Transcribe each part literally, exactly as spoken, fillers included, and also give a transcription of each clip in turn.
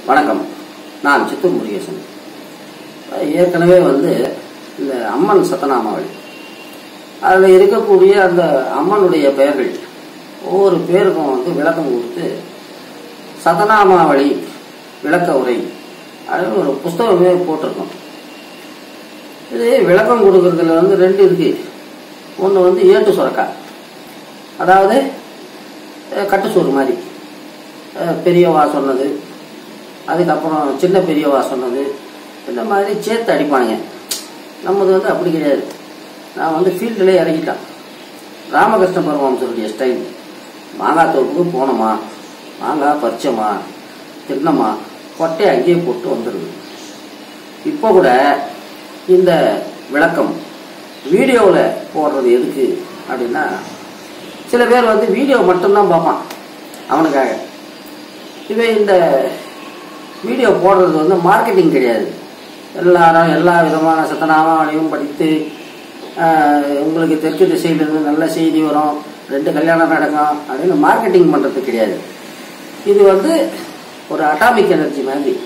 வணக்கம். நான் சித்தூர் முருகேசன். ஏற்கனவே வந்து இந்த அம்மன் சத்தநாமாவளி அதில் இருக்கக்கூடிய அந்த அம்மனுடைய பெயர்கள் ஒவ்வொரு பேருக்கும் வந்து விளக்கம் கொடுத்து சத்தநாமாவளி விளக்க உரை அப்படின்னு ஒரு புஸ்தகமே போட்டிருக்கோம். இது விளக்கம் கொடுக்கறதுல வந்து ரெண்டு இருக்கு. ஒன்று வந்து ஏட்டு சுரக்கா, அதாவது கட்டுச்சோறு மாதிரி பெரியவா சொன்னது, அதுக்கப்புறம் சின்ன பெரியவா சொன்னது, இந்த மாதிரி சேர்த்து அடிப்பானுங்க. நம்மது வந்து அப்படி கிடையாது. நான் வந்து ஃபீல்டில் இறங்கிட்டேன். ராமகிருஷ்ண பரமஹம்சருடைய ஸ்டைல். மாங்காய் தோப்புக்கு போனோமா, மாங்காய் பறிச்சோமா, தின்னமா, கொட்டையை அங்கேயே போட்டு வந்துடுது. இப்போ கூட இந்த விளக்கம் வீடியோவில் போடுறது எதுக்கு அப்படின்னா, சில பேர் வந்து வீடியோ மட்டும்தான் பார்ப்பான் அவனுக்காக. இவை இந்த வீடியோ போடுறது வந்து மார்க்கெட்டிங் கிடையாது. எல்லாரும் எல்லா விதமான சத்தநாமாவளியும் படித்து உங்களுக்கு தெற்கு திசையிலிருந்து நல்ல செய்தி வரும், ரெண்டு கல்யாணம் நடக்கும் அப்படின்னு மார்க்கெட்டிங் பண்ணுறது கிடையாது. இது வந்து ஒரு அட்டாமிக் எனர்ஜி மாதிரி.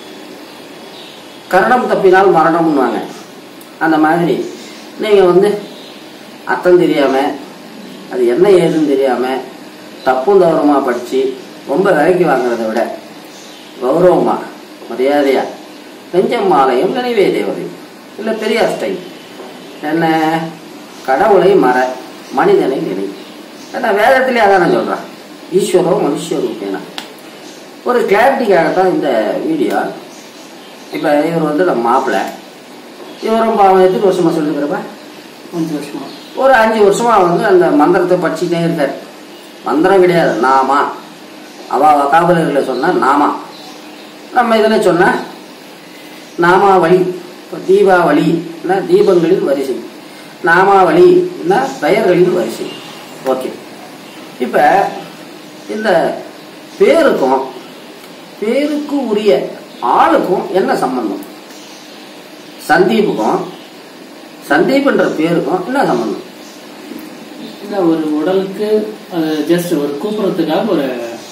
கரணம் தப்பினால் மரணம்னுவாங்க. அந்த மாதிரி நீங்கள் வந்து அர்த்தம் தெரியாமல், அது என்ன ஏதுன்னு தெரியாமல் தப்பும் தவறுமாக படித்து ரொம்ப விலைக்கு வாங்குறத விட கௌரவமாக மரியாதையா நெஞ்சம் மாலையும் நினைவே தேவதை இல்லை பெரியார் ஸ்டைல் என்ன, கடவுளை மற மனிதனை நினை. ஏன்னா வேதத்திலே அதான் நான் சொல்கிறேன், ஈஸ்வரோ மனுஷரூபேனா. ஒரு கிளாரிட்டிக்காகத்தான் இந்த வீடியோ. இப்போ இவர் வந்து நம்ம மாப்பிள்ளை, இவரும் பாவம் எத்தனை வருஷமாக சொல்லிருக்கிறப்ப அஞ்சு வருஷமா ஒரு அஞ்சு வருஷமா வந்து அந்த மந்திரத்தை படிச்சுட்டே இருக்காரு. மந்திரம் கிடையாது, நாமா. அவ காவலர்களை சொன்னா நாமா, நம்ம இதில் சொன்ன நாமாவளி. இப்போ தீபாவளி தீபங்களின் வரிசை, நாமாவளி பெயர்களின் வரிசை. ஓகே, இப்போ இந்த பேருக்கும் பேருக்கு உரிய ஆளுக்கும் என்ன சம்பந்தம்? சந்தீப்புக்கும் சந்தீப்ன்ற பேருக்கும் என்ன சம்பந்தம்? இல்லை, ஒரு உடலுக்கு அது ஜஸ்ட் ஒரு கூப்பிட்றதுக்காக ஒரு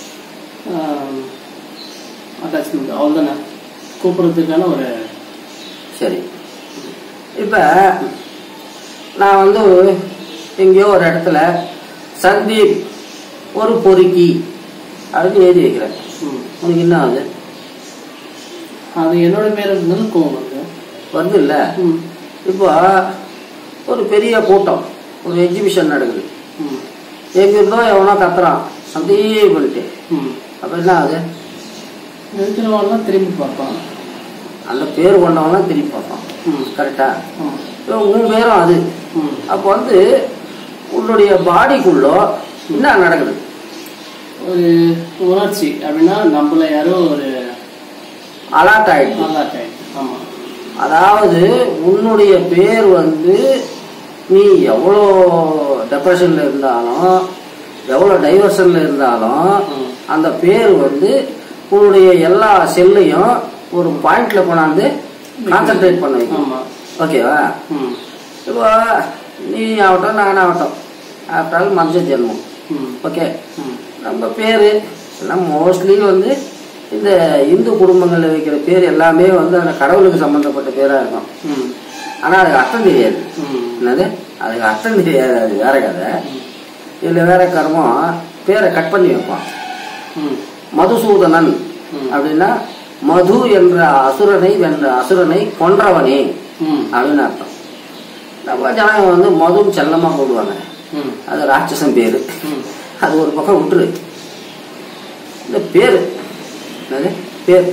அட்டாச்மெண்ட், அவ்வளோதானே. கூப்பிட்றதுக்கான ஒரு சரி. இப்போ நான் வந்து எங்கேயோ ஒரு இடத்துல சந்தீப் ஒரு பொறுக்கி அப்படின்னு எழுதி வைக்கிறேன். உனக்கு என்ன ஆகுது? அது என்னோட பேர் இருந்தாலும் கோவம் வருது வருது இல்லை? இப்போ ஒரு பெரிய கூட்டம், ஒரு எக்ஸிபிஷன் நடக்குது. எங்க இருந்தோ எவனோ கத்துறான் சந்தீப் பண்ணிட்டு, அப்போ என்ன ஆகுது? இருக்கிறவங்களாம் திரும்பி பார்ப்பான், அந்த பேர் கொண்டவங்களாம் திரும்பி பார்ப்பான். கரெக்டா? உன் பேரும் அது. அப்போ வந்து உன்னுடைய பாடிக்குள்ளோ என்ன நடக்குது? ஒரு உணர்ச்சி அப்படின்னா நம்மள யாரோ ஒரு அலர்ட் ஆயிடுச்சு. அலர்ட் ஆயிடுச்சு. ஆமா, அதாவது உன்னுடைய பேர் வந்து நீ எவ்வளோ டெப்ரெஷன்ல இருந்தாலும் எவ்வளோ டைவர்ஷன்ல இருந்தாலும் அந்த பேர் வந்து உன்னுடைய எல்லா செல்லையும் ஒரு பாயிண்ட்ல கொண்டாந்து கான்சென்ட்ரேட் பண்ண வைக்கும். ஓகேவா? இப்போ நீ ஆகட்டும் நான் ஆகட்டும், ஆஃப்டர் மனுஷ ஜென்மம். ஓகே, நம்ம பேர் எல்லாம் மோஸ்ட்லி வந்து இந்த இந்து குடும்பங்களில் வைக்கிற பேர் எல்லாமே வந்து அந்த கடவுளுக்கு சம்பந்தப்பட்ட பேராக இருக்கும். ஆனால் அதுக்கு அர்த்தம் தெரியாது. என்னது? அதுக்கு அர்த்தம் தெரியாது, அது வேற கதை. இதில் வேற கர்மம், பேரை கட் பண்ணி வைப்பான். மதுசூதனன் அப்படின்னா மது என்ற அசுரனை வென்ற அசுரனை கொன்றவனே அப்படின்னு அர்த்தம். நம்ம ஜனங்க வந்து மதுன்னு செல்லமா போடுவாங்க, அது ராட்சசன் பேரு. அது ஒரு பக்கம் விட்டுரு. இந்த பேரு என்னது? பேர்.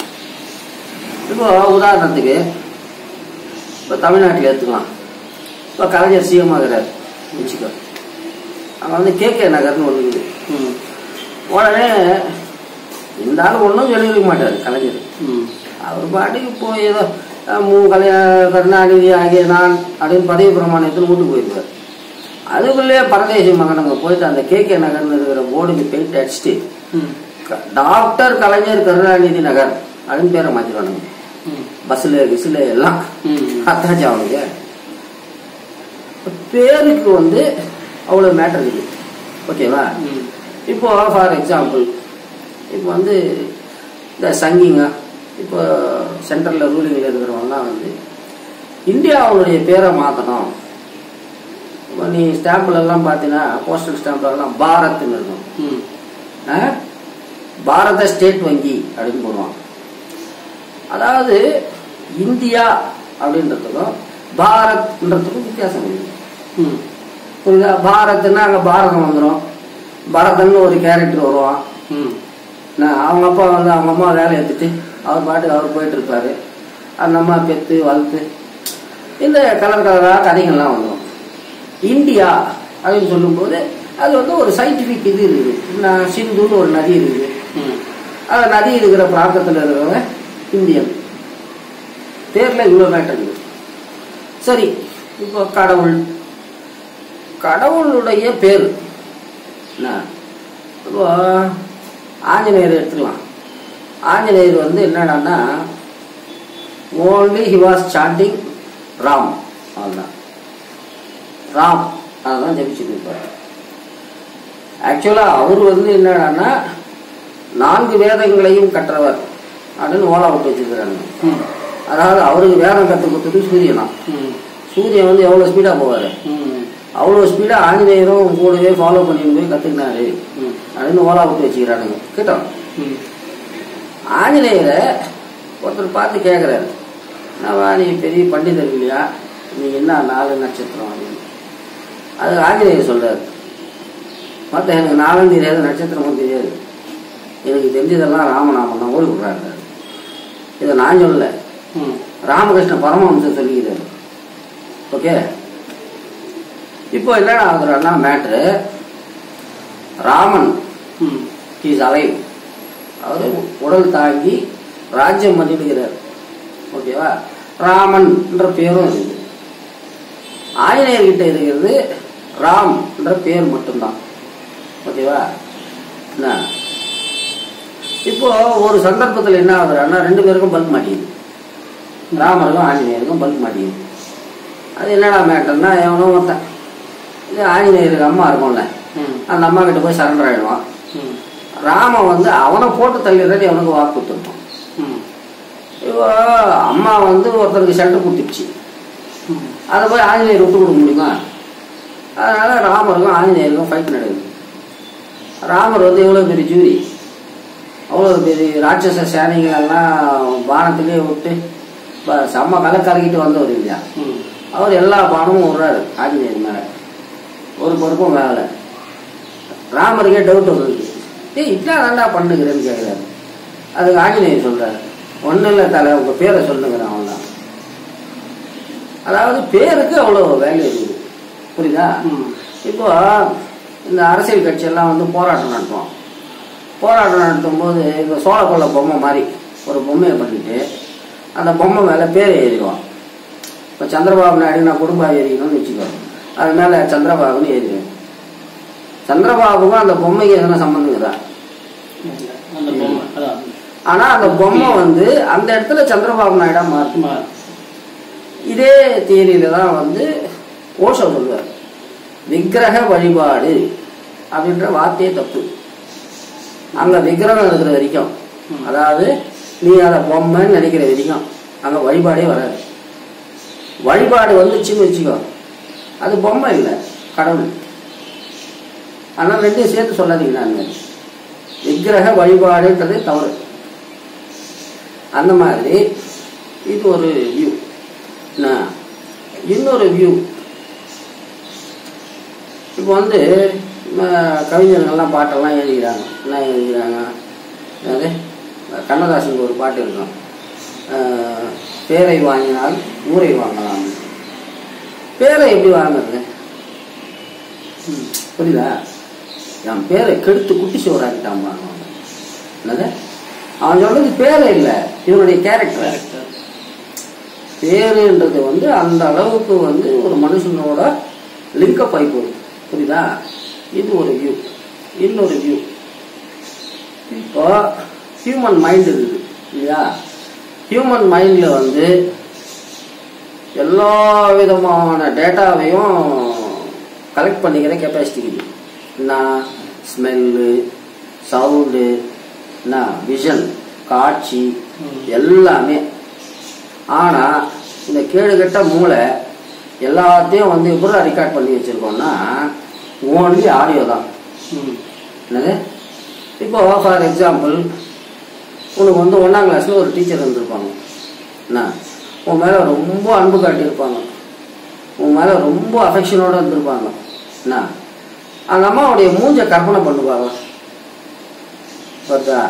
இப்போ உதாரணத்துக்கு இப்போ தமிழ்நாட்டில் எடுத்துக்கலாம். இப்போ கலைஞர் சிஎம் ஆகிறார் வச்சுக்கோ. அங்கே வந்து கே கே நகர்னு ஒன்று இருக்குது. உடனே இந்த ஆள் ஒன்றும் சொல்லிக்க மாட்டார் கலைஞர். அவர் பாட்டுக்கு போய் ஏதோ மூ கல்யாண கருணாநிதி ஆகிய நான் அப்படின்னு பதவி பிரமாணத்தில் வீட்டுக்கு போயிருப்பார். அதுக்குள்ளேயே பரதேசி மகனுங்க போயிட்டு அந்த கே கே நகர்னு இருக்கிற போர்டுக்கு பெயிண்ட் அடிச்சுட்டு டாக்டர் கலைஞர் கருணாநிதி நகர் அப்படின்னு பேரை மாற்றிடுவானுங்க. பஸ்ல விசில எல்லாம் அத்தாச்சு. அவனுக்கு பேருக்கு வந்து அவ்வளோ மேட்டர் இருக்கு. ஓகேவா? இப்போ ஃபார் எக்ஸாம்பிள் இப்போ வந்து இந்த சங்கிங்க இப்போ சென்ட்ரலில் ரூலிங்கில் இருக்கிறவங்கலாம் வந்து இந்தியாவுடைய பேரை மாற்றணும். இப்போ நீ ஸ்டாம்பிலெல்லாம் பார்த்தீங்கன்னா போஸ்டல் ஸ்டாம்ப்லலாம் பாரத்னு இருக்கும். பாரத ஸ்டேட் வங்கி அப்படின்னு போடுவாங்க. அதாவது இந்தியா அப்படின்றதுக்கும் பாரத்ன்றதுக்கும் வித்தியாசம் இருக்கு. புரியுதா? பாரத்னா அங்கே பாரதம் வந்துடும். பரதன்னு ஒரு கேரக்டர் வருவான். அவங்க அப்பா வந்து அவங்க அம்மா வேலை எடுத்துட்டு அவர் பாட்டுக்கு அவர் போயிட்டு இருப்பாரு. அந்த அம்மா பெற்று வளர்த்து இந்த கலர் கலராக கதைகள்லாம் வந்துடும். இந்தியா அப்படின்னு சொல்லும்போது அது வந்து ஒரு சயின்டிஃபிக் இது இருக்குது. சிந்துன்னு ஒரு நதி இருக்குது. அந்த நதி இருக்கிற பிராந்தத்தில் இருக்கிறவங்க இந்தியன். பேர்ல இவ்வளோ மேட்டர் இருக்குது. சரி, இப்போ கடவுள் கடவுளுடைய பேர் இப்போ ஆஞ்சநேயர் எடுத்துக்கலாம். ஆஞ்சநேயர் வந்து என்னடான்னா only he was chanting Ram. அதுதான் ராம், அதுதான் ஜபிச்சுட்டு இருப்பார். ஆக்சுவலா அவர் வந்து என்னடான்னா நான்கு வேதங்களையும் கற்றவர் அப்படின்னு ஓலா விட்டு வச்சிருக்கிறாங்க. அதாவது அவருக்கு வேதம் கற்றுக் கொடுத்தது சூரியனா. சூரியன் வந்து எவ்வளோ ஸ்பீடாக போவார், அவ்வளோ ஸ்பீடாக ஆஞ்சநேயரும் கூடவே ஃபாலோ பண்ணிட்டு போய் கற்றுக்கினாரு அப்படின்னு ஓலா விட்டு வச்சுக்கிறானுங்க. கேட்டோம். ஆஞ்சநேயரை ஒருத்தர் பார்த்து கேட்குறாரு, என்னவா நீ பெரிய பண்டிதர் இல்லையா, நீ என்ன நாலு நட்சத்திரம் அப்படின்னு. அது ஆஞ்சநேயர் சொல்றாரு, மற்ற எனக்கு நாளும் தெரியாது நட்சத்திரமும் தெரியாது, எனக்கு தெரிஞ்சதெல்லாம் ராமநாமம் தான் ஓடி விடுறாங்க. இதை நான் சொல்லல, ராமகிருஷ்ண பரமஹம்சர் சொல்லிக்கிறாரு. ஓகே, இப்போ என்னடா ஆகுறான்னா மேட்ரு, ராமன் இஸ் அலைவ், அவரு உடல் தாங்கி ராஜ்யம் பண்ணிடுகிறார். ஓகேவா? ராமன் என்ற பேரும் இருக்குது. ஆஞ்சநேயர்கிட்ட இருக்கிறது ராம் என்ற பேர் மட்டும்தான். ஓகேவா? என்ன இப்போ ஒரு சந்தர்ப்பத்தில் என்ன ஆகுதுன்னா ரெண்டு பேருக்கும் பல்க் மாட்டிக்குது. ராமருக்கும் ஆஞ்சநேயருக்கும் பல்க் மாட்டிக்குது. அது என்னடா மேட்டர்னா, எவனோ ஒருத்தன் இது ஆஞ்சநேயருக்கு அம்மா இருக்கும்ல, அந்த அம்மா கிட்ட போய் சரண்டர் ஆயிடுவான். ராமன் வந்து அவனை போட்டு தள்ளிடுறது அவனுக்கு வாக்கு கொடுத்துருப்பான். இப்போ அம்மா வந்து ஒருத்தருக்கு சண்டை கொடுத்துருச்சு, அதை போய் ஆஞ்சநேயர் விட்டு கொடுக்க முடியுமா? அதனால ராமருக்கும் ஆஞ்சநேயருக்கும் ஃபைட் நடக்குது. ராமர் வந்து எவ்வளோ பெரிய ஜூரி, அவ்வளோ பெரிய ராட்சச சேனைகளெல்லாம் பானத்திலே விட்டு செம்ம கலை கலக்கிட்டு வந்தவர் இல்லையா, அவர் எல்லா பானமும் விடுறாரு ஆஞ்சநேயர் மேலே, ஒரு பொறுப்பும் வேலை. ராமருக்கே டவுட் வந்துருக்கு, ஏய் இட்லா தாண்டா பண்ணுகிறேன்னு கேட்குறாரு. அதுக்கு ஆஞ்சநேயர் சொல்றாரு, ஒன்றும் இல்லை தலை, உங்கள் பேரை சொல்லுங்கிறேன் அவன் தான். அதாவது பேருக்கு அவ்வளோ வேல்யூ இருக்குது. புரியுதா? இப்போ இந்த அரசியல் கட்சியெல்லாம் வந்து போராட்டம் நடத்துவோம். போராட்டம் நடத்தும் போது இந்த சோழக்கொள்ள பொம்மை மாதிரி ஒரு பொம்மையை பண்ணிட்டு அந்த பொம்மை மேலே பேரை எழுதிடுவான். இப்போ சந்திரபாபு நாயுடு நான் குடும்பம் எழுதிக்கணும்னு வச்சுக்கோ, அது மேலே சந்திரபாபுன்னு எழுதிடுவேன். சந்திரபாபுக்கும் அந்த பொம்மைக்கு எதனா சம்பந்தம்? ஆனா அந்த பொம்மை வந்து அந்த இடத்துல சந்திரபாபு நாயுடா மாறுமா? இதே தியரியில தான் வந்து ஓஷோ சொல்வார், விக்கிரக வழிபாடு அப்படின்ற வார்த்தையே தப்பு. அங்க விக்கிரகம் இருக்கிற வரைக்கும், அதாவது நீ அதை பொம்மைன்னு நினைக்கிற வரைக்கும் அங்க வழிபாடே வராது. வழிபாடு வந்துச்சுன்னு வச்சுக்கோ, அது பொம்மை இல்லை, கடவுள். ஆனா ரெண்டையும் சேர்த்து சொல்லாதீங்க. நான் விக்கிரக வழிபாடுன்றது தவறு. அந்த மாதிரி இது ஒரு வியூ. இன்னொரு வியூ, இப்போ வந்து கவிஞர்கள்லாம் பாட்டெல்லாம் எழுதிக்கிறாங்க. என்ன எழுதிக்கிறாங்க? அதாவது கண்ணதாசனுக்கு ஒரு பாட்டு இருக்கும், பேரை வாங்கினால் ஊரை வாங்கலாம். பேரை எப்படி வாங்குறது? புரியுதா? என் பேரை கெடுத்து குட்டி சோறாக்கிட்டான். என்னது அவன் சொல்றது பேரை இல்லை, இவனுடைய கேரக்டர். பேருன்றது வந்து அந்த அளவுக்கு வந்து ஒரு மனுஷனோட லிங்கப் ஆகி போகுது. புரியுதா? இது ஒரு வியூ. இன்னொரு வியூ, இப்போ ஹியூமன் மைண்ட் இருக்குது இல்லையா? ஹியூமன் மைண்ட்ல வந்து எல்லா விதமான டேட்டாவையும் கலெக்ட் பண்ணிக்கிற கெப்பாசிட்டி இருக்குது. என்ன ஸ்மெல்லு, சவுண்டு, என்ன விஷன், காட்சி எல்லாமே. ஆனா இந்த கேடு கெட்ட மூளை எல்லாத்தையும் வந்து எப்படி ரெக்கார்ட் பண்ணி வச்சிருக்கோம்னா ஓன்லி ஆடியோ தான். என்னது இப்போ ஃபார் எக்ஸாம்பிள் உனக்கு வந்து ஒன்றாம் கிளாஸில் ஒரு டீச்சர் இருந்திருப்பாங்க. என்ன உன் மேலே ரொம்ப அன்பு காட்டியிருப்பாங்க, உன் மேலே ரொம்ப அஃபெக்ஷனோடு இருந்திருப்பாங்க. என்ன அந்த அம்மாவுடைய மூஞ்ச கற்பனை பண்ணுவாங்க பார்த்தா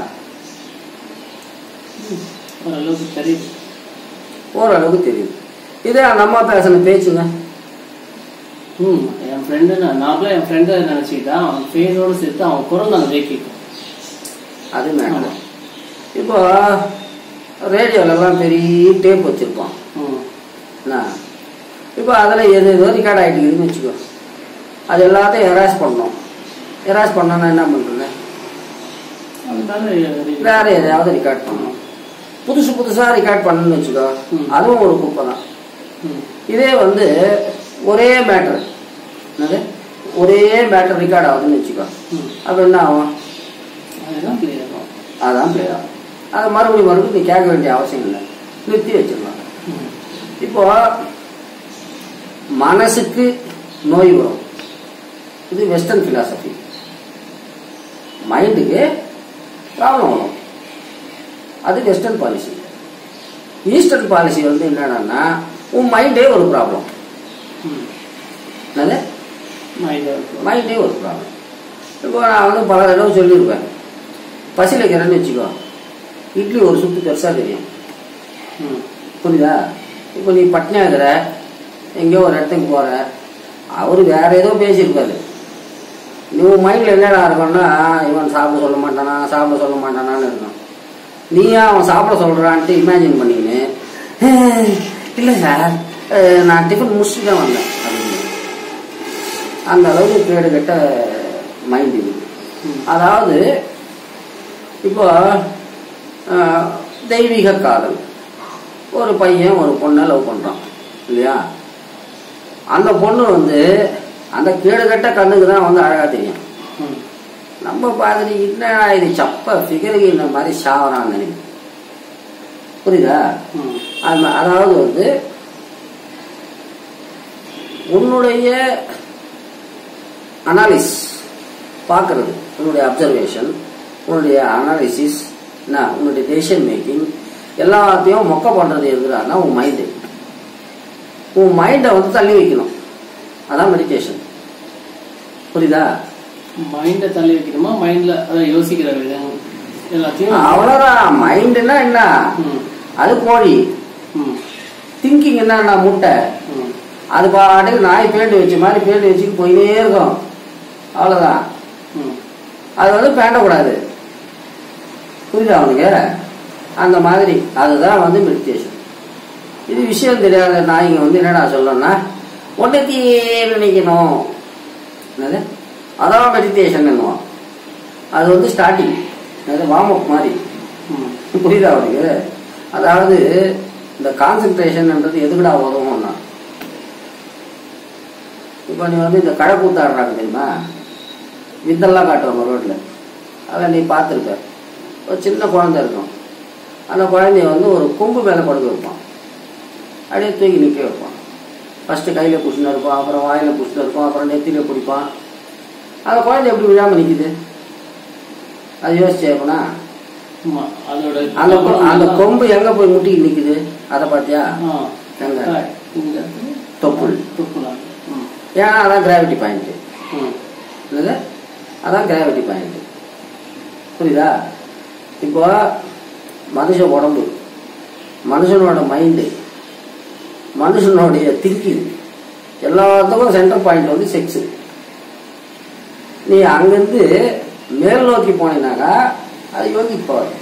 ஓரளவுக்கு தெரியுது. ஓரளவுக்கு தெரியுது. இதே அந்த அம்மா பேசின பேச்சுங்க. ம் என் ஃப்ரெண்டு நார்மலாக என் ஃப்ரெண்டை நினச்சிக்கிட்டா அவன் ஃபேஸோடு சேர்த்து அவன் குரல் நாங்கள் கேட்கும். அது மேடம் இப்போ ரேடியோலெல்லாம் பெரிய டேப் வச்சுருப்பான். என்ன இப்போ அதில் எது எதோ ரெக்கார்ட் ஆகிட்டுக்குதுன்னு வச்சுக்கோ, அது எல்லாத்தையும் எராஸ் பண்ணோம். எராஸ் பண்ணோன்னா என்ன பண்ணுறது? வேற எதையாவது ரெக்கார்ட் பண்ணணும். புதுசு புதுசாக ரெக்கார்ட் பண்ணணும்னு வச்சுக்கோ, அதுவும் ஒரு குப்பை தான். இதே வந்து ஒரே மேட்டர் என்னது ஒரே மேட்டர் ரெக்கார்ட் ஆகுதுன்னு வச்சுக்கோ, அப்போ என்ன ஆகும்? அதுதான் கிளியர் ஆகும். அதுதான் கிளியர் ஆகும். அதை மறுபடியும் மறுபடியும் நீ கேட்க வேண்டிய அவசியம் இல்லை, நிறுத்தி வச்சிடலாம். இப்போ மனசுக்கு நோய் வரும், இது வெஸ்டர்ன் பிலாசபி. மைண்டுக்கு ப்ராப்ளம் வரும், அது வெஸ்டர்ன் பாலிசி. ஈஸ்டர்ன் பாலிசி வந்து என்னன்னா உன் மைண்டே ஒரு ப்ராப்ளம். என்னது மைண்டே ஒரு ப்ராப்ளம். இப்போ நான் வந்து பல தடவை சொல்லியிருப்பேன், பசியில் இருக்கிறேன்னு வச்சுக்கோ, இட்லி ஒரு சுத்து பெருசாக தெரியும். புரியுதா? இப்போ நீ பட்னியாகிற, எங்கேயோ ஒரு இடத்துக்கு போகிற, அவர் வேற ஏதோ பேசியிருப்பாரு. நீ உன் மைண்டில் என்னடா இருக்கும்னா இவன் சாப்பிட சொல்ல மாட்டானா சாப்பிட சொல்ல மாட்டானான்னு இருக்கும். நீயா அவன் சாப்பிட சொல்கிறான்ட்டு இமேஜின் பண்ணிக்கின்னு இல்லை சார் நான் டிஃபன் முடிச்சுட்டு தான் வந்தேன் அப்படின்னு. அந்த அளவுக்கு கேடு கெட்ட மைண்ட் இது. அதாவது இப்போ தெய்வீக காதல், ஒரு பையன் ஒரு பொண்ணை லவ் பண்ணுறான் இல்லையா? அந்த பொண்ணு வந்து அந்த கேடு கட்ட கண்ணுக்கு தான் வந்து அழகாக தெரியும். நம்ம பார்த்துட்டு என்னடா இது சப்ப ஃபிகருக்கு இந்த மாதிரி சாவறான்னு நினைக்கும். புரியுதா? அது அதாவது வந்து உன்னுடைய அனாலிஸ் பார்க்கறது, உன்னுடைய அப்சர்வேஷன், உன்னுடைய அனாலிசிஸ், என்ன உன்னுடைய டெசிஷன் மேக்கிங் எல்லாத்தையும் மொக்க பண்ணுறது எதுனா உன் மைண்டு. உன் மைண்டை வந்து தள்ளி வைக்கணும், அதான் மெடிடேஷன். புரியுதா? மைண்டை தள்ளி வைக்கணுமா, மைண்ட்ல அதை யோசிக்கிற விதம் எல்லாத்தையும் அவ்வளோதான். மைண்டுன்னா என்ன? அது கோழி. திங்கிங் என்ன? முட்டை. அது பாட்டுக்கு நாய் பேண்டு வச்ச மாதிரி பேண்டு வச்சுட்டு போயினே இருக்கும், அவ்வளோதான். அது வந்து பேண்டக்கூடாது. புரியுதா அவனுக்கு? அந்த மாதிரி அதுதான் வந்து மெடிடேஷன். இது விஷயம் தெரியாத நாய்ங்க வந்து என்னடா சொல்லணும்னா ஒன்றைத்தையே நினைக்கணும், என்னது அதான் மெடிடேஷன் என்னுவான். அது வந்து ஸ்டார்டிங், அது வார்ம் அப் மாதிரி. புரியுதா அவனுக்கு? அதாவது இந்த கான்சென்ட்ரேஷன்ன்றது எதுக்குடா உதவும்னா, இப்போ நீ வந்து இந்த கடை கூத்தாடுறாங்க தெரியுமா, வித்தெல்லாம் காட்டுவாங்க ரோட்டில், அதில் நீ பார்த்துருக்க. ஒரு சின்ன குழந்தை இருக்கும், அந்த குழந்தைய வந்து ஒரு கொம்பு மேலே படுக்க வைப்பான், அப்படியே தூக்கி நிற்க வைப்பான். ஃபஸ்ட்டு கையில் பிடிச்சின்னு இருப்பான், அப்புறம் வாயில் பிடிச்சின்னு இருப்பான், அப்புறம் நெத்தியில் பிடிப்பான். அந்த குழந்தை எப்படி விழாமல் நிற்கிது? அது யோசிச்சேப்பனா அந்த அந்த கொம்பு எங்கே போய் முட்டிக்கு நிற்குது? அதை பார்த்தியா? எங்க தொப்புள். ஏன்னா அதான் கிராவிட்டி பாயிண்ட்டு. என்னது? அதான் கிராவிட்டி பாயிண்ட்டு. புரியுதா? இப்போ மனுஷ உடம்பு, மனுஷனோட மைண்டு, மனுஷனுடைய திங்கிங் எல்லாத்துக்கும் சென்டர் பாயிண்ட் வந்து செக்ஸு. நீ அங்கேருந்து மேல் நோக்கி போனீங்கன்னாக்கா அது யோகிக்கு போகாது.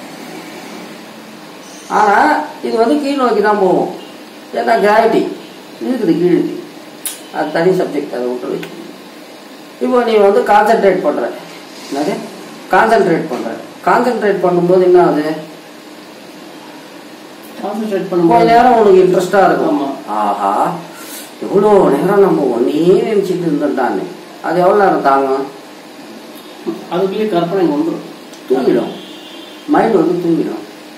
ஆனால் இது வந்து கீழ் நோக்கி தான் போகும். ஏன்னா கிராவிட்டி இருக்குது கீழுக்கு, அது தனி சப்ஜெக்ட், அதை விட்டு வச்சு. இப்போ நீ வந்து கான்சென்ட்ரேட் பண்ணுற, என்னது கான்சென்ட்ரேட் பண்ணுற, கான்சென்ட்ரேட் பண்ணும்போது என்ன ஆகுது? கான்சென்ட்ரேட் கொஞ்ச நேரம் உனக்கு இன்ட்ரெஸ்டாக இருக்கும். ஆஹா எவ்வளோ நேரம் நம்ம ஒன்னே நினச்சிட்டு இருந்துட்டான்னு, அது எவ்வளோ நேரம் தாங்கும்? அதுக்குள்ளேயே கற்பனை வந்துடும், தூங்கிடும். மைண்ட் வந்து தூங்கிடும்.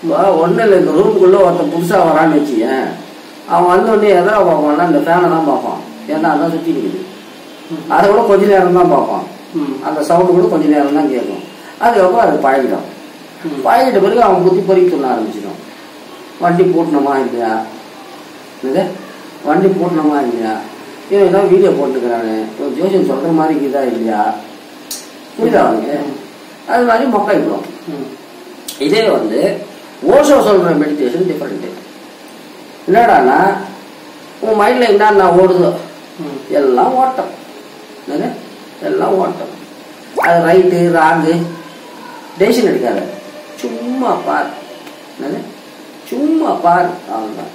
ஒன்றும் இல்லை, இந்த ரூமுக்குள்ளே ஒருத்தன் புதுசாக வரான்னு வச்சுக்கேன், அவன் வந்தோடனே எதா பார்ப்பான்னா இந்த ஃபேனை தான் பார்ப்பான். ஏன்னா அதான் சுற்றி இருக்குது. அதை கூட கொஞ்ச நேரம் தான் பார்ப்பான். அந்த சவுண்டு கூட கொஞ்ச நேரம் தான் கேட்கும். அதுக்கப்புறம் அது பழகிடும். பழகிட்ட பிறகு அவன் புத்தி பொறிக்க சொல்ல ஆரம்பிச்சிடும். வண்டி போட்டணுமா இல்லையா, இது வண்டி போட்டணுமா இல்லையா, இவன் ஏதாவது வீடியோ போட்டுக்கிறானு, இவன் ஜோசியம் சொல்கிற மாதிரி இருக்குதா இல்லையா, புரியுதா அவனுக்கு? அது மாதிரி மொக்காயிடும். இதே வந்து ஓஷோ சொல்கிற மெடிடேஷன் டிஃப்ரெண்ட்டு. என்னடானா உன் மைண்டில் என்னன்னா ஓடுதோ எல்லாம் ஓட்டம், என்னது எல்லாம் ஓட்டம். அது ரைட்டு ராங்கு டெசிஷன் எடுக்காத, சும்மா பார், என்னது சும்மா பார், அவன்தான்.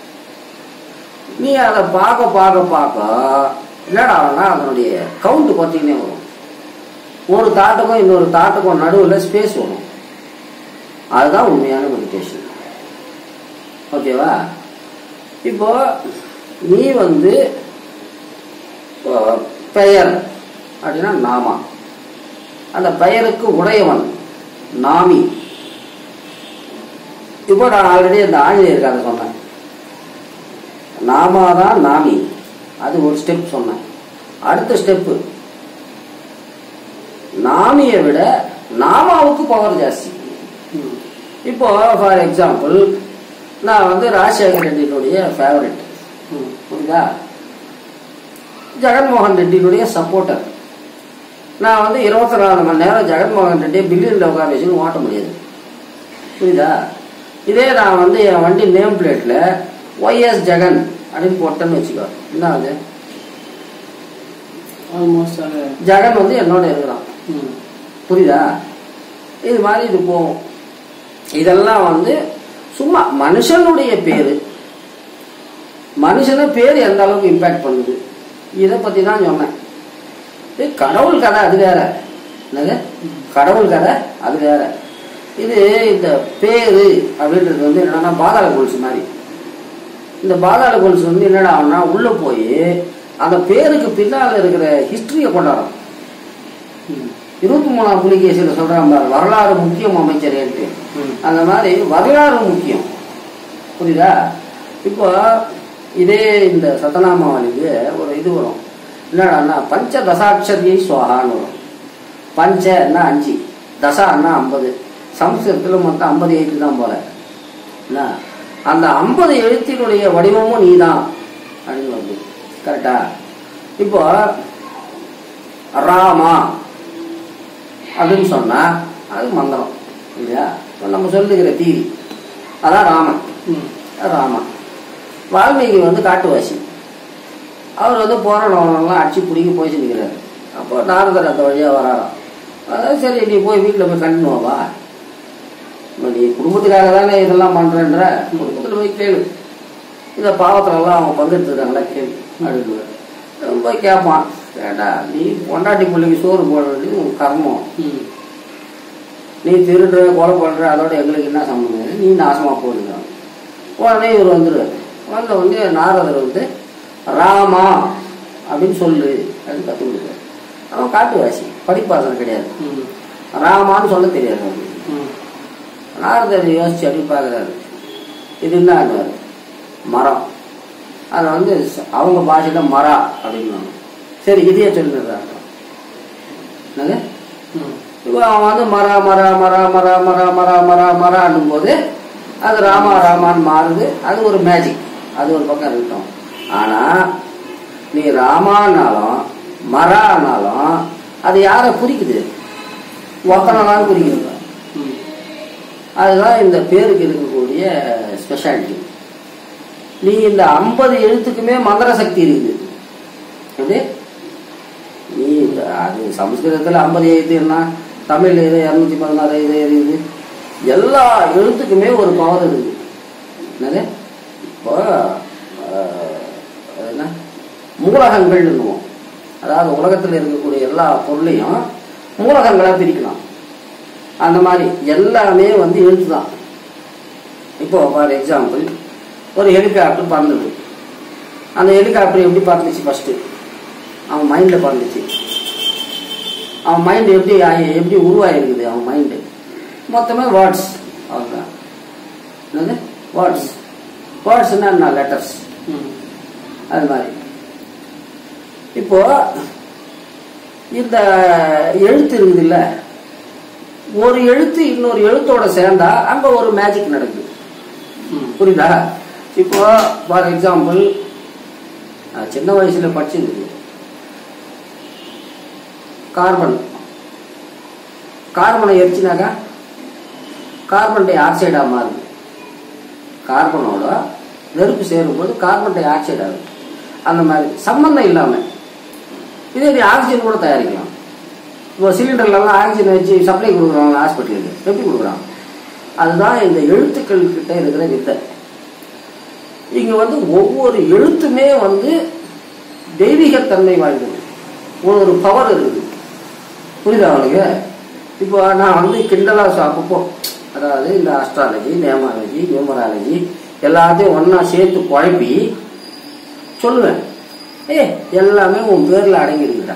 நீ அதை பார்க்க பார்க்க பார்க்க என்னடானா அதனுடைய கவுண்ட் பார்த்தீங்கன்னே வரும். ஒரு தாட்டுக்கும் இன்னொரு தாட்டுக்கும் நடுவில் ஸ்பேஸ் வரும். அதுதான் உண்மையான மெடிடேஷன். ஓகேவா? இப்போ நீ வந்து பெயர் அப்படின்னா நாமா, அந்த பெயருக்கு உடையவன் நாமி. இப்போ நான் ஆல்ரெடி அந்த ஆஞ்சநேயர் கதை சொன்னேன். நாமாதான் நாமி, அது ஒரு ஸ்டெப் சொன்னேன். அடுத்த ஸ்டெப்பு நாமியை விட நாமாவுக்கு பவர் ஜாஸ்தி. இப்போ ஃபார் எக்ஸாம்பிள் நான் வந்து ராஜசேகர் ரெட்டியினுடைய ஃபேவரட், புரியுதா? ஜெகன்மோகன் ரெட்டியினுடைய சப்போர்ட்டர். நான் வந்து இருபத்தி நாலு மணி நேரம் ஜெகன்மோகன் ரெட்டியை பில்லியனில் உட்கார வச்சுன்னு ஓட்ட முடியாது, புரியுதா? இதே நான் வந்து என் வண்டி நேம் பிளேட்டில் ஒய்எஸ் ஜெகன் அப்படின்னு போட்டேன்னு வச்சுக்கோ, என்ன அது ஆல்மோஸ்ட் ஜெகன் வந்து என்னோட இருக்கிறான், புரியுதா? இது மாதிரி இது போகும். இதெல்லாம் வந்து சும்மா மனுஷனுடைய பேரு, மனுஷன பேர் எந்த அளவுக்கு இம்பாக்ட் பண்ணுது இதை பத்தி தான் சொன்னேன். இது கடவுள் கதை அது வேற, என்னது கடவுள் கதை அது வேற. இது இந்த பேரு அப்படின்றது வந்து என்னன்னா பாதாள கொலுசு மாதிரி. இந்த பாதாள கொலுசு வந்து என்னடா ஆகுனா உள்ள போய் அந்த பேருக்கு பின்னால் இருக்கிற ஹிஸ்டரியை கொண்டாடும். இருபத்தி மூணாம் புலிகேசியில் சொல்றாங்க வரலாறு முக்கியம் அமைச்சரேன்ட்டு, அந்த மாதிரி வரலாறு முக்கியம், புரியுதா? இப்போ இதே இந்த சத்தநாமாவளிக்கு ஒரு இது வரும், என்னடான்னா பஞ்ச தசாட்சரியை சுவாகான்னு வரும். பஞ்சன்னா அஞ்சு, தசான்னா ஐம்பது. சம்ஸ்கிருதத்தில் மொத்தம் ஐம்பது எழுத்து தான் போல. என்ன அந்த ஐம்பது எழுத்தினுடைய வடிவமும் நீ தான் அப்படின்னு வருது, கரெக்டா? இப்போ ராமா அப்படின்னு சொன்னா அது மந்திரம் இல்லையா? நம்ம சொல்லுகிற தீரி அதான் ராமன். ராமன் வால்மீகி வந்து காட்டுவாசி. அவர் வந்து போராடலாம் அடிச்சு பிடிக்க போய் செஞ்சுக்கிறாரு. அப்போ நாரதர் அந்த வழியாக வராராம். அதாவது சரி நீ போய் வீட்டில் போய் கண்டுனுவா, நீ குடும்பத்துக்காக தானே இதெல்லாம் பண்றேன்ற, குடும்பத்தில் போய் கேளு, இந்த பாவத்திலெல்லாம் அவங்க பங்கெடுத்துருக்காங்களா கேளு அப்படின்னு போய் கேட்பான். கேட்டா நீ பொண்டாட்டி பிள்ளைக்கு சோறு போடுறது உன் கர்மம், நீ திருடுற கொலை பண்ற அதோட எங்களுக்கு என்ன சம்பந்தம், நீ நாசமா போடுங்க. உடனே இவர் வந்துடுவார். வந்த உடனே நாரதர் வந்து ராமா அப்படின்னு சொல்லு அப்படின்னு கற்றுக் கொடுக்குறாரு. அவன் காட்டுவாசி, படிப்பாசனம் கிடையாது, ராமான்னு சொல்ல தெரியாது அவனுக்கு. நாரதர் யோசிச்சு அப்படி பார்க்குறாரு, இது என்ன ஆடுவார் மரம், அதை வந்து அவங்க பாஷையில மரா அப்படின்னு. சரி இதையே சொல்லிடுறாங்க. என்னது இப்போ அவன் வந்து மரா மரா மரா மரா மரா மரா மரா மரான்னும் போது அது ராமா ராமான்னு மாறுது. அது ஒரு மேஜிக், அது ஒரு பக்கம் இருக்கட்டும். ஆனா நீ ராமானாலும் மரானாலும் அது யாரை குறிக்குது, ஒத்தனாலும் குறிக்குது. அதுதான் இந்த பேருக்கு இருக்கக்கூடிய ஸ்பெஷாலிட்டி. நீ இந்த ஐம்பது எழுத்துக்குமே மந்திர சக்தி இருக்குது. எப்படி நீ அது சமஸ்கிருதத்தில் ஐம்பது எழுத்துன்னா தமிழ்ல இது இரநூத்தி பதினாறு இது இருக்குது. எல்லா எழுத்துக்குமே ஒரு பவர் இருக்குது. என்னது இப்போ என்ன மூலகங்கள் சொல்லுவோம். அதாவது உலகத்தில் இருக்கக்கூடிய எல்லா பொருளையும் மூலகங்களாக பிரிக்கலாம். அந்த மாதிரி எல்லாமே வந்து எழுத்து தான். இப்போ ஃபார் எக்ஸாம்பிள் ஒரு ஹெலிகாப்டர் பறந்துது. அந்த ஹெலிகாப்டர் எப்படி பறந்துச்சு, ஃபர்ஸ்ட் அவன் மைண்ட்ல பறந்துச்சு. அவன் மைண்ட் எப்படி எப்படி உருவாயிருக்குது, அவன் மைண்டு மொத்தமே வேர்ட்ஸ். அவன்தான் வேர்ட்ஸ். வேர்ட்ஸ்னா என்ன? லெட்டர்ஸ். அது மாதிரி இப்போ இந்த எழுத்து இருக்குது இல்ல, ஒரு எழுத்து இன்னொரு எழுத்தோட சேர்ந்தா அங்க ஒரு மேஜிக் நடக்குது. புரியுதா? இப்போ ஃபார் எக்ஸாம்பிள் சின்ன வயசுல படிச்சிருக்கு கார்பன். கார்பனை எரிச்சினாக்கா கார்பன் டை ஆக்சைடா மாறுது. கார்பனோட நெருப்பு சேரும்போது கார்பன் டை ஆக்சைடு ஆகுது. அந்த மாதிரி சம்பந்தம் இல்லாம இதே ஆக்சிஜன் கூட தயாரிக்கலாம். இப்போ சிலிண்டர்லாம் ஆக்சிஜன் வச்சு சப்ளை கொடுக்குறாங்க ஹாஸ்பிட்டலுக்கு. எப்படி கொடுக்குறாங்க? அதுதான் இந்த எழுத்துக்கள் கிட்ட இருக்கிற வித்தை. இங்க வந்து ஒவ்வொரு எழுத்துமே வந்து தெய்வீகத்தன்மை வாய்ந்தது. ஒரு பவர் இருக்குது. புரியுதா அவனுக்கு? இப்போ நான் வந்து கிண்டலா சாப்பிப்போ, அதாவது இந்த அஸ்ட்ராலஜி, நேமாலஜி, நியூமராலஜி எல்லாத்தையும் ஒன்னா சேர்த்து குழப்பி சொல்லுவேன். ஏ எல்லாமே உன் பேர்ல அடங்கிருக்குடா.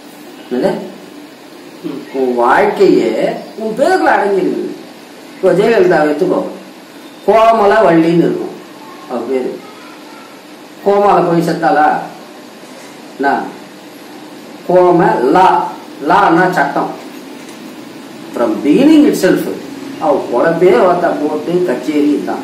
உன் வாழ்க்கையே உன் பேர்ல அடங்கிருக்குது. இப்போ ஜெயலலிதா எடுத்துக்கோ, கோமல வள்ளின்னு இருக்கும் அவ பேரு. கோமால போய் செத்தாளா? கோம லா, லான்னா சட்டம். ஃப்ரம் பிகினிங் இட் செல்ஃப் அவ பொழப்பே வார்த்தா போட்டு கச்சேரி தான்.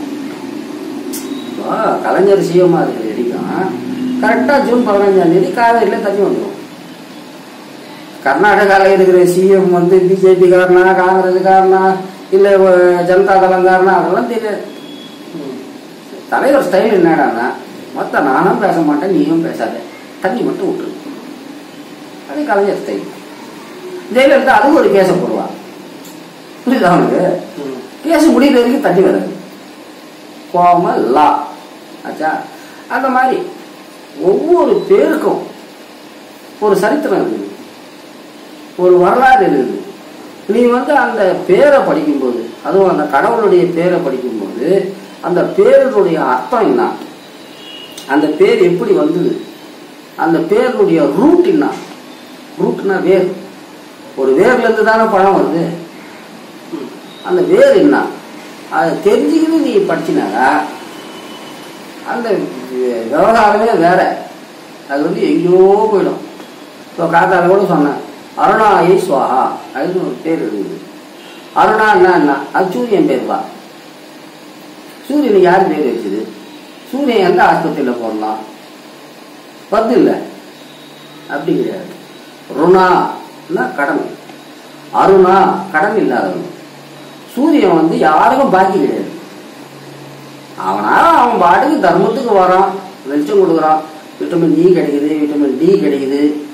கலைஞர் சிஎம் இருக்கிற வரைக்கும் கரெக்டா ஜூன் பதினஞ்சாம் தேதி காவேரியில தண்ணி வந்துடும். கர்நாடகாவில் இருக்கிற சிஎம் வந்து பிஜேபி காரனா, காங்கிரஸ் காரனா, இல்ல ஜனதா தளம் காரனா, அதெல்லாம் தெரியாது. தலைவர் ஸ்டைல் என்னடானா, மொத்த நானும் பேச மாட்டேன், நீயும் பேசாத, தண்ணி மட்டும் விட்டுரு. அது கலைஞர் ஸ்டைல். ஜெயலலிதா அதுக்கு ஒரு கேச போடுவா. புரியுதா அவனுக்கு? கேஸ் முடிகிற வரைக்கும் தண்ணி வராது. கோம லா ஆச்சா? அந்த மாதிரி ஒவ்வொரு பேருக்கும் ஒரு சரித்திரம் இருக்குது, ஒரு வரலாறு இருக்குது. நீ வந்து அந்த பேரை படிக்கும்போது, அதுவும் அந்த கடவுளுடைய பேரை படிக்கும்போது, அந்த பேருடைய அர்த்தம் என்ன, அந்த பேர் எப்படி வந்தது, அந்த பேருடைய ரூட் என்ன. ரூட்னா வேர். ஒரு வேர்ல இருந்து தானே பழம் வருது. அந்த வேர் என்ன அதை தெரிஞ்சுக்கிட்டு நீ படிச்சினாக்கா அந்த விவகாரமே வேற. அது வந்து எங்கேயோ போயிடும். இப்போ காத்தால கூட சொன்னேன், அருணாயை சுவாகா அதுன்னு ஒரு பேர் இருக்குது. அருணா என்ன? அது சூரியன் பேர் தான். சூரியனுக்கு யார் பேர் வச்சுது? சூரியன் எந்த ஆஸ்பத்திரியில் போடலாம்? பத்து இல்லை, அப்படி கிடையாது. ருணான்னா கடன், அருணா கடன் இல்லாதவங்க. சூரியன் வந்து யாருக்கும் பாக்கி கிடையாது. அவனா அவன் பாட்டுக்கு தர்மத்துக்கு வரான், வெளிச்சம் கொடுக்குறான், விட்டமின் இ கிடைக்குது, விட்டமின் டி கிடைக்குது,